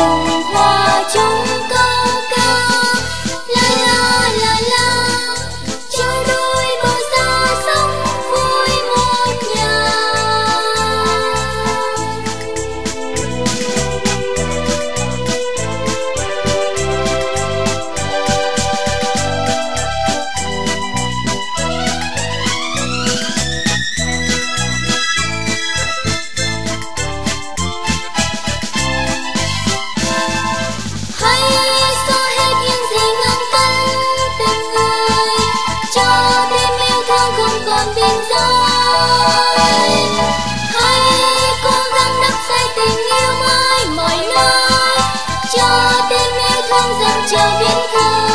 cùng hòa chung câu ca la la la la, cho đôi bờ xa sống vui một nhà. Hãy xóa hết những gì ngăn cách tình người, cho tim yêu thương không còn biên giới. Hãy cố gắng đắp xây tình yêu mãi mọi nơi, cho tim yêu thương dần trở biến khơi.